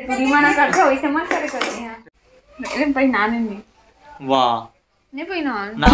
पूरी मना करते हो वैसे मत करे करते हैं मेरे पहनाने नहीं वाह नहीं पहना ना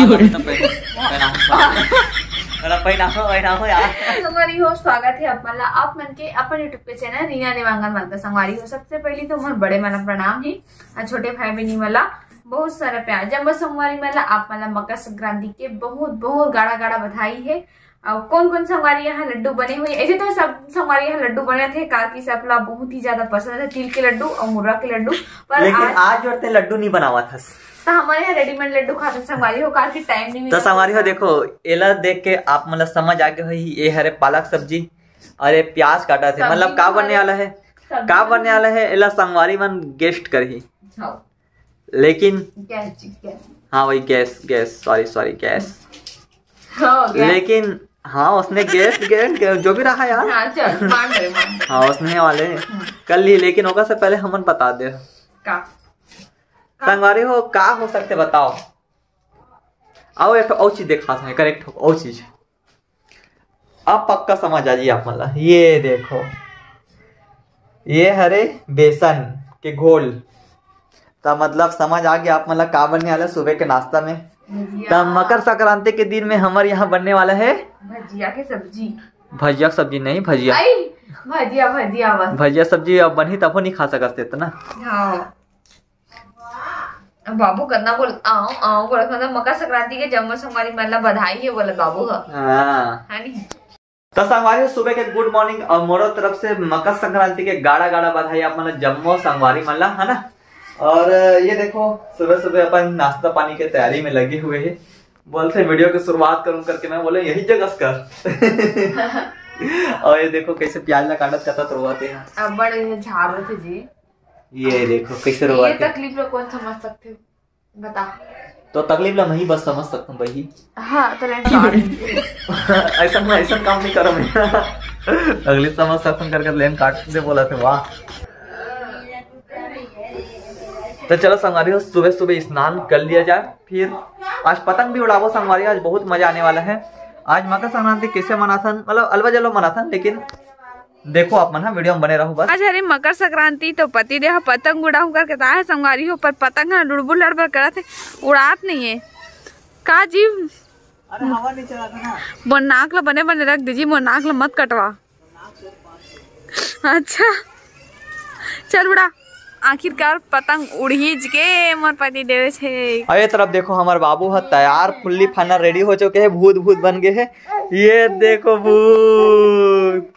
पहना यार। संगवारी हो स्वागत है अपना आप मन के अपन यूट्यूब पे चैनल रीना देवांगन माता संगवारी हो। सबसे पहले तो मोर बड़े मन प्रणाम है और छोटे भाई बहनी वाला बहुत सारा प्यार। जब संगवारी वाला आप मला मकर संक्रांति के बहुत बहुत गाढ़ा गाढ़ा बधाई है। और कौन कौन संगवारी यहाँ लड्डू बने हुए ऐसे तो सब संगवारी यहाँ लड्डू बने थे कार सबला बहुत ही ज्यादा पसंद है तिल के लड्डू और मुर्रा के लड्डू पर लेकिन आज जोड़ते लड्डू नहीं बनावा था तो हमारे यहाँ रेडीमेड लड्डू खाते संगवारी हो कार की टाइम नहीं तो संगवारी हो देखो एला देख के आप मतलब समझ आगे हो ये हरे पालक सब्जी अरे प्याज काटा थे मतलब का बनने वाला है का बनने वाला है एला संगवारी मन गेस्ट करही लेकिन हाँ वही गैस सॉरी गैस लेकिन हाँ उसने गैस जो भी रहा यार हाँ उसने वाले कल ही लेकिन होगा से पहले हमन बता दे संगवारी हो का हो सकते बताओ आओ एक और चीज देखा था करेक्ट हो और चीज आप पक्का समझ आ जाइए आप मतलब ये देखो ये हरे बेसन के घोल तब मतलब समझ आ गया आप मतलब का बनने वाला सुबह के नाश्ता में तब मकर संक्रांति के दिन में हमारे यहाँ बनने वाला है भजिया की सब्जी भजिया सब्जी नहीं भजिया भजिया सब्जी अब बनी तब नहीं खा सकते इतना बाबू करना बोल आओ बोला मतलब मकर संक्रांति के जम्मू संगवारी मतलब बधाई है बोला बाबू है नी तो संगवारी सुबह के गुड मॉर्निंग और मोरो तरफ से मकर संक्रांति के गाढ़ा गाढ़ा बधाई आप मतलब जम्मू संगवारी मतलब है ना। और ये देखो सुबह सुबह अपन नाश्ता पानी के तैयारी में लगे हुए हैं बोलते वीडियो की शुरुआत करूं करके मैं बोले यही जगह कर और ये देखो कैसे प्याज ला काटत करता रोवाते हैं अब बड़े झाड़ रहे थे जी ये देखो कैसे रोवाते ये तकलीफ लोग कौन समझ सकते हो बता तो तकलीफ ला नहीं बस समझ सकता हूँ भाई हाँ तो ऐसा काम नहीं करो मैं अगली समझ सकता करके लेन काट दे बोला थे वाह। तो चलो संगवारी हो सुबह सुबह स्नान कर लिया जाए फिर आज पतंग भी उड़ावो संगवारी आज बहुत मजा आने वाला है। आज मकर संक्रांति कैसे मना था मतलब अलवा जलो मना था लेकिन देखो आप मना वीडियो में बने रहो बस। आज हरे मकर संक्रांति तो पति देह पतंग उड़ाऊ करके है संगवारी हो पर पतंग लुड़बुड़ लड़बड़ करा थे उड़ात नहीं है का जीव अरे हवा नहीं चला था ना वो नाक ला बने बने रख दीजिए वो नाक ला मत कटवा अच्छा चल उड़ा आखिरकार पतंग उड़ीज के मोर पति देवे छे। अरे तरफ देखो हमारे बाबू है तैयार फुल्ली फाना रेडी हो चुके हैं भूत भूत बन गए हैं ये देखो भूत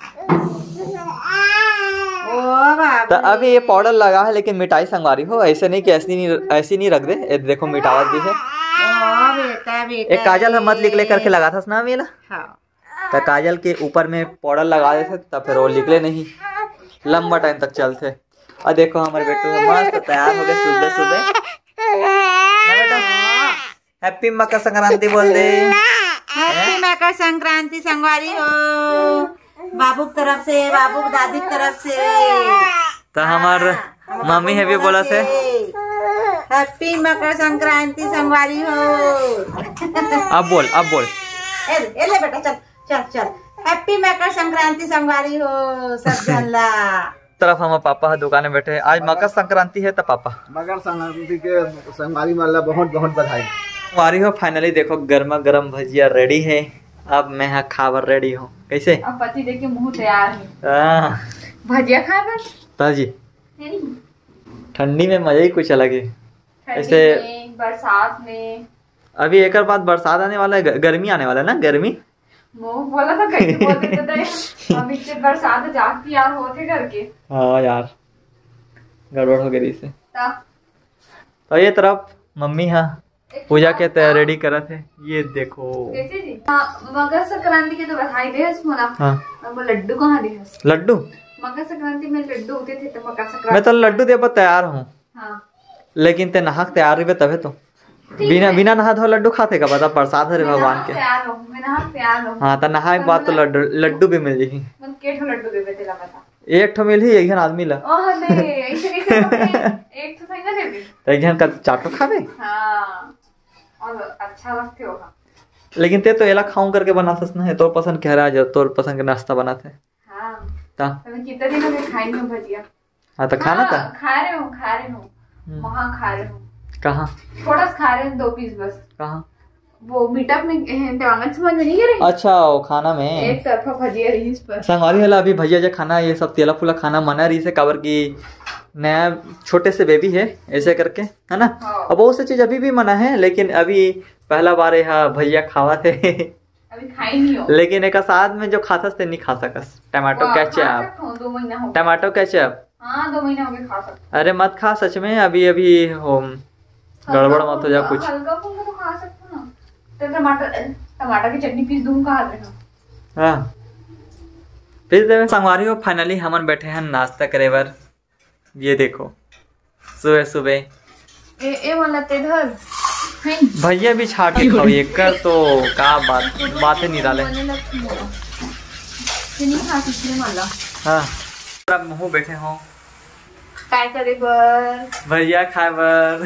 तो अभी ये पाउडर लगा है लेकिन मिठाई संगवारी हो ऐसे नहीं कि ऐसी नहीं रख दे ये देखो मिठावट भी है एक काजल हम मत निकले करके लगा था ना मेला तो काजल के ऊपर में पाउडर लगा देते तब फिर वो निकले नहीं लंबा टाइम तक चलते। और देखो हमारे बेटू मस्त तैयार हो गए सुबह सुबह हैप्पी मकर संक्रांति बोल दे हैप्पी मकर संक्रांति संगवारी हो बाबू की तरफ से बाबू दादी की तरफ से तो हमार मम्मी है भी बोला थे हैप्पी मकर संक्रांति संगवारी हो। अब बोल ले बेटा चल चल चल हैप्पी मकर संक्रांति संगवारी हो सब जनला तरफ हमारे पापा दुकान में बैठे आज मकर संक्रांति है तो पापा मकर संक्रांति के संगवारी वाला बहुत बहुत बधाई वारी हो। फाइनली देखो गर्मा गर्म भजिया रेडी है अब मैं यहाँ खावर रेडी हूँ कैसे अब पति देख के मुंह तैयार है भजिया खाए बस ताजी ठंडी में मजा ही कुछ अलग है ऐसे बरसात में अभी एक बाद बरसात आने वाला है गर्मी आने वाला है ना गर्मी मुँह बोला था कैसे बोलते थे अभी से बरसात जाती यार होते करके हाँ यार गड़बड़ हो गई से तो ये तरफ मम्मी हाँ पूजा के रेडी करा थे ये देखो कैसे जी मकर संक्रांति के तो बधाई दे मोला हाँ वो लड्डू कहाँ दे लड्डू मकर संक्रांति में लड्डू होते थे तो मकर संक्रांति मैं तो लड्डू दे पर तैयार हूँ हाँ लेकिन ते नहा तैयार हुए तबे तो बिना नहा धो लड्डू खाते का पता प्रसाद है भगवान के हाँ तो नहा के बाद तो लड्डू भी मिल जाएगी एक ठो मिल ही एक आदमी ला एक का चाटो खावे अच्छा लगते होगा लेकिन ते तो एला खाऊं करके बनाता ना है तोर पसंद कह रहा है तोर पसंद के नाश्ता बनाते हाँ तो खाना था। खा रहे हूँ वहाँ खा रहे हूँ। कहाँ? थोड़ा सा खा रहे हैं 2 पीस बस। कहाँ? वो मीटअप में देवांगन समझ में नहीं गिरे। अच्छा वो खाना में एक तरफा भजिया रही इस पर। संगवारी वाला अभी भैया जो खाना ये सब तेला फूला खाना मना रही से काबर की नया छोटे से बेबी है ऐसे करके है ना। हाँ। और बहुत सी चीज अभी भी मना है लेकिन अभी पहला बार यहाँ भैया खावा थे अभी खाई नहीं हो। लेकिन एक साथ में जो खाथस ते नहीं खा सकस। टमाटो केचप 2 महीना हो। टमाटो केचप हाँ 2 महीना हो गए खा सकते। अरे मत खा सच में अभी अभी हो गड़बड़ मत हो जा कुछ। हल्का फुल्का तो खा सकते हो ना। तो टमाटर की चटनी पीस दूं कहा रहे हो। हाँ फिर देवे संगवारी हो फाइनली हमन बैठे हैं नाश्ता करे बर। ये देखो सुबह सुबह ए वाला तेधर भैया भी छाटी खाओ एक कर तो का बातें नहीं डाले। नहीं खा सकते वाला। हाँ अब मुँह बैठे हो काय करे बर भैया खाए बर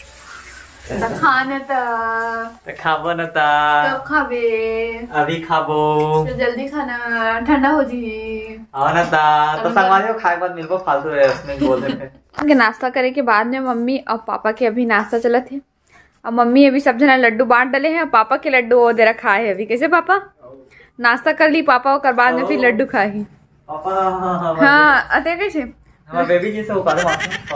खाना तो खाबो न ता कब खाबे। अभी खाबो तो जल्दी खाना ठंडा हो जी। हाँ न ता तो संगवारी हो खाए बाद मिलबो फालतू है उसमें बोल देते। नाश्ता करे के बाद में मम्मी और पापा के अभी नाश्ता चला थे। अब मम्मी अभी सब जना लड्डू बांट डाले हैं। पापा के लड्डू वो देरा खाए है अभी। कैसे पापा नाश्ता कर ली पापा और बाद में फिर लड्डू खाए ही। हाँ अते कैसे हमारा बेबी जी से वो कर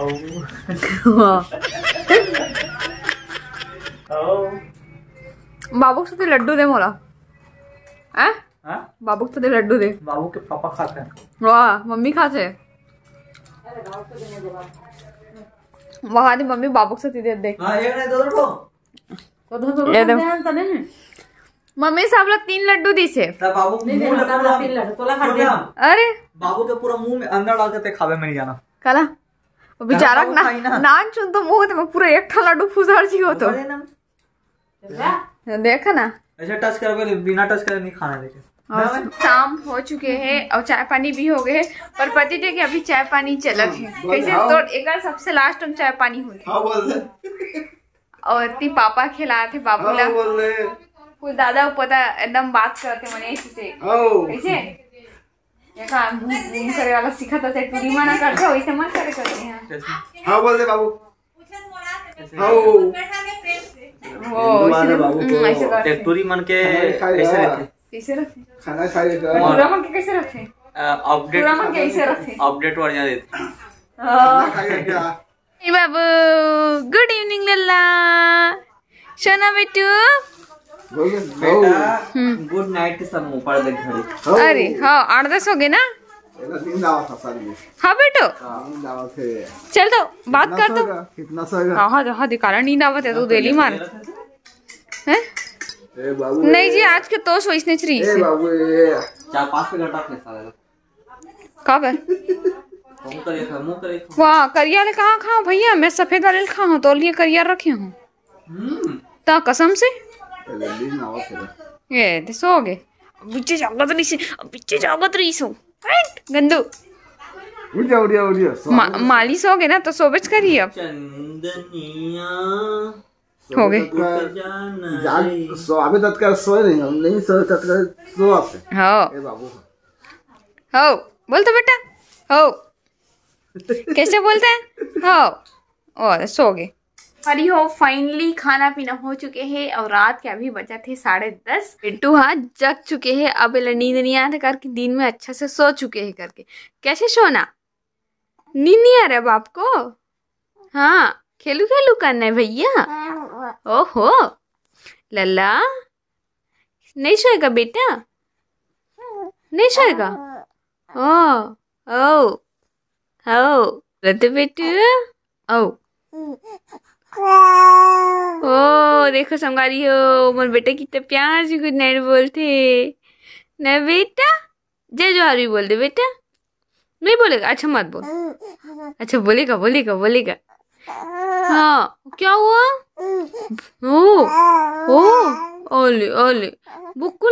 बाबू से लड्डू दे मोला। बाबू से लड्डू दे। बाबू के पापा खाते हैं। वाह मम्मी खाते वहां दी मम्मी बाबू से दे दे। हाँ एक नहीं दो ये दे मम्मी सब लोग 3 लड्डू दी से। बाबू अरे बाबू के पूरा मुंह में अंदर डाल के खावे में नहीं जाना कला वो बेचारा नान चुन तो मुंह में पूरा एक लड्डू फुसर जी हो तो देखा ना ऐसे टच करोगे बिना टच करे नहीं खाना। देखे शाम हो चुके हैं और चाय पानी भी हो गए पर पति थे कि अभी चाय पानी चलत है। कैसे तो एक सबसे लास्ट में चाय पानी हुई और ती पापा खिलाए थे बाबूला कोई दादा पता एकदम बात करते मने से कैसे ये काम घूम करे वाला सिखा था टूरी माना करते वैसे मत करे करते हैं। हाँ बोल दे बाबू। वो ऐसे करते टूरी मन के ऐसे रहते कैसे रखे खाना खाए पूरा मन के कैसे रखे अपडेट पूरा मन कैसे रखे अपडेट वर्जन देते। बाबू गुड इवनिंग लल्ला सोना बेटू बेटा गुड नाइट के सब मुंह पर देख घड़ी। अरे हाँ 8-10 हो गए ना। हाँ बेटो चल तो बात कर दो। कितना सोएगा? हाँ हाँ दिखाना नींद आवत है तू डेली मार है। नहीं जी आज के तो सोचने चाहिए 4-5 घंटा फैसला कब है वाह करिया ले कहाँ खाओ भैया मैं सफेद वाले खाऊं तो लिए करिया रखे हूँ ता कसम से ये सो गए पीछे जागत रही से पीछे जागत रही सो गंदू माली सो गए ना तो सोबच करिए अब हो गए अभी तक का सोए नहीं सोए तक सो हो बोल तो बेटा हो कैसे बोलते हैं हो और सो गए। अरे हो फाइनली खाना पीना हो चुके हैं और रात के अभी बचा थे 10:30। बिट्टू हाँ जग चुके हैं अब नींद नहीं आता करके दिन में अच्छा से सो चुके हैं करके। कैसे सोना नींद नहीं आ रहा है बाप को। हाँ खेलू खेलू करना है भैया। ओहो लल्ला नहीं सोएगा बेटा नहीं सोएगा। ओ बेटू ओ देखो संगारी हो मोर बेटा कितना प्यार से गुड नाइट बोलते ना बेटा। जय जोहार भी बोल दे बेटा। नहीं बोलेगा अच्छा मत बोल। अच्छा बोलेगा हाँ क्या हुआ ओ ओले भूख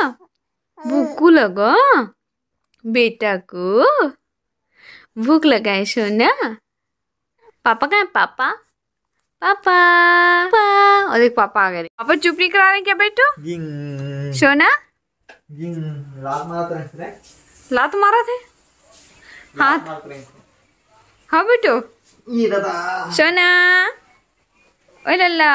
लगा बेटा को भूख लगा है सोना। पापा कहाँ है पापा और एक पापा आ गए। पापा चुप नहीं करा रहे क्या बेटू सोना लात लात मारा थे हाथ हाँ बेटो ये दादा सोना ओ लल्ला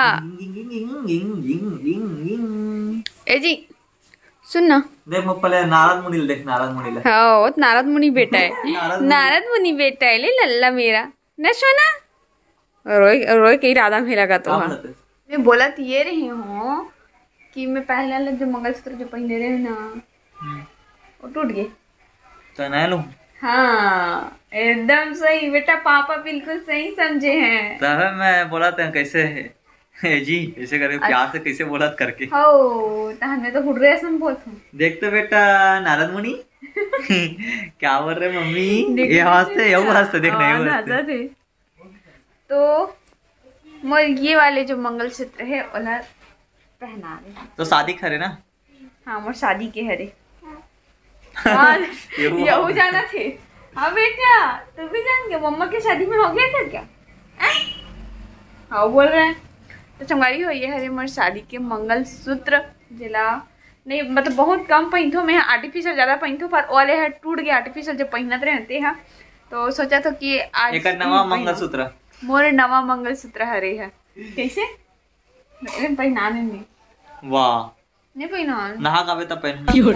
ए जी सुन ना देख पहले नारद मुनि देख नारद मुनि हाँ नारद मुनि बेटा है नारद मुनि बेटा है ले लल्ला मेरा न सोना रोए रोए कई राधा भेला का तो मैं बोला तो ये रही हूँ कि मैं पहले वाला जो मंगलसूत्र जो पहने रहे ना वो टूट गए तो नया लूं। हाँ एकदम सही बेटा पापा बिल्कुल सही समझे हैं। तब मैं बोला था कैसे है जी ऐसे करके प्यार से कैसे बोला करके हो तो हमें तो हुड रहे सुन बोलते हैं। देख तो बेटा नारद मुनि क्या बोल रहे मम्मी ये हंसते देख नहीं हंसते। तो ये वाले जो मंगलसूत्र है ओला पहना रहे तो शादी करे ना। हाँ मोर शादी के हरे यहू जाना थे। हाँ बेटा तू भी जान गया मम्मा के शादी में हो गया था क्या? हाँ बोल रहे हैं तो चंगारी हो ये हरे मोर शादी के मंगलसूत्र जिला नहीं मतलब बहुत कम पहनथो मैं आर्टिफिशियल ज्यादा पहनथो पर वाले है टूट गया आर्टिफिशियल जो पहनत रहते हैं तो सोचा था कि आज एक नवा मंगलसूत्र मोर नवा मंगलसूत्र हरे है कैसे पहना नहीं वाह नहीं पहना नहा कावे तब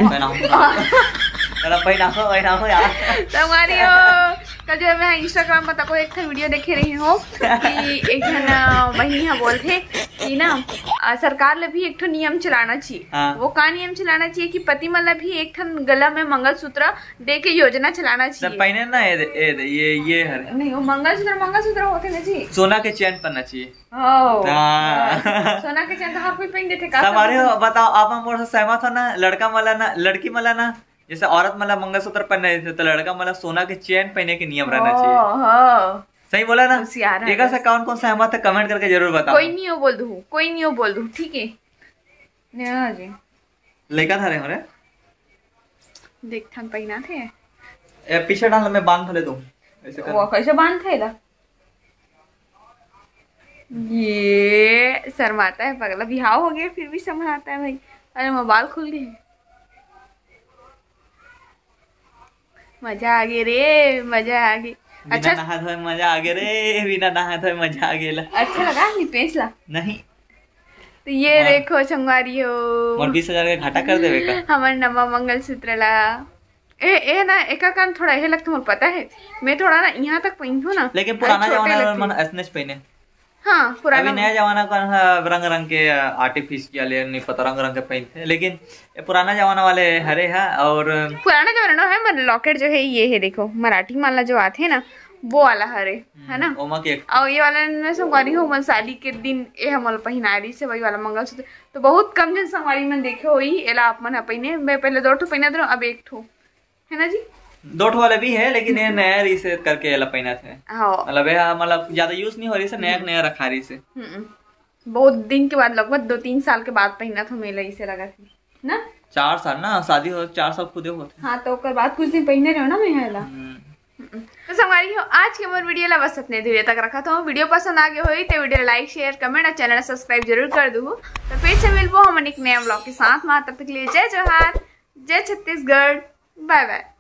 पहनाओ यार तुम्हारी हो कल जो मैं इंस्टाग्राम पर तको एक वीडियो देखे रही हूँ कि एक वही यहाँ बोलते कि ना सरकार ने भी एक नियम चलाना चाहिए। हाँ। वो का नियम चलाना चाहिए कि पति मतलब भी एक गला में मंगलसूत्र दे के योजना चलाना चाहिए। पहने ना ये हर नहीं वो मंगलसूत्र होते ना चाहिए सोना के चैन पहनना चाहिए। सोना के चैन तो हर कोई पहन देते का हमारे बताओ आप मोर से सहमत हो ना लड़का मला ना लड़की मला ना जैसे औरत मला मंगलसूत्र पहनने थे तो लड़का मला सोना के चैन पहने के नियम रहना चाहिए। सही बोला ना। एक से कौन कौन सहमत है कमेंट करके जरूर बताओ। कोई नहीं हो बोल दूं ठीक है। लेका था रे हमारे देख थन पहना थे पीछे डाल मैं बांध ले दूं ऐसे कर। वो कैसे बांध थे ला ये शर्माता है पगला बिहाव हो गया फिर भी शर्माता है भाई। अरे मोबाइल खुल गए मजा आ गया रे मजा आ गई। अच्छा नहा धोए मजा आ गया रे बिना नहा धोए मजा आ गया। अच्छा लगा नहीं पेंचला नहीं तो ये देखो संगवारी हो और 20,000 का घाटा कर देवे का हमार नवा मंगलसूत्र ला ए ना एक काम थोड़ा ये लगता मुझे पता है मैं थोड़ा ना यहाँ तक पहनू ना लेकिन पुराना जमाना में मन असनेच पहने। हाँ पुराना अभी नया जमाना का रंग रंग के आर्टिफिशियल नहीं पता रंग रंग के पहनते लेकिन ये पुराना जमाना वाले हरे है। और पुराना जमाना है मतलब लॉकेट जो है ये है देखो मराठी माला जो आते है ना वो वाला हरे है ना और ये वाला संगवारी हो मन शादी के दिन ये हम पहनारी से वही वाला मंगलसूत्र तो बहुत कम जन संगवारी में देखे हो एला आप मन पहने मैं पहले 2 ठो पहना दो अब 1 ठो है ना जी 2 ठो वाले भी है लेकिन ये नया रीसेट करके एला पहना थे मतलब ज्यादा यूज नहीं हो रही से नया रखा रही से बहुत दिन के बाद लगभग 2-3 साल के बाद पहना था मेला इसे लगा थी ना 4 साल ना शादी हो 4 साल खुदे होते। हाँ तो ओकर बाद कुछ दिन पहने रहो ना मैं हेला तो संगवारी हो आज के मोर वीडियो ला बस इतने देर तक रखा था। वीडियो पसंद आ गया हो तो वीडियो लाइक शेयर कमेंट और चैनल सब्सक्राइब जरूर कर दो। तो फिर से मिलबो हम एक नया ब्लॉग के साथ। तब तक के लिए जय जोहार जय छत्तीसगढ़ बाय बाय।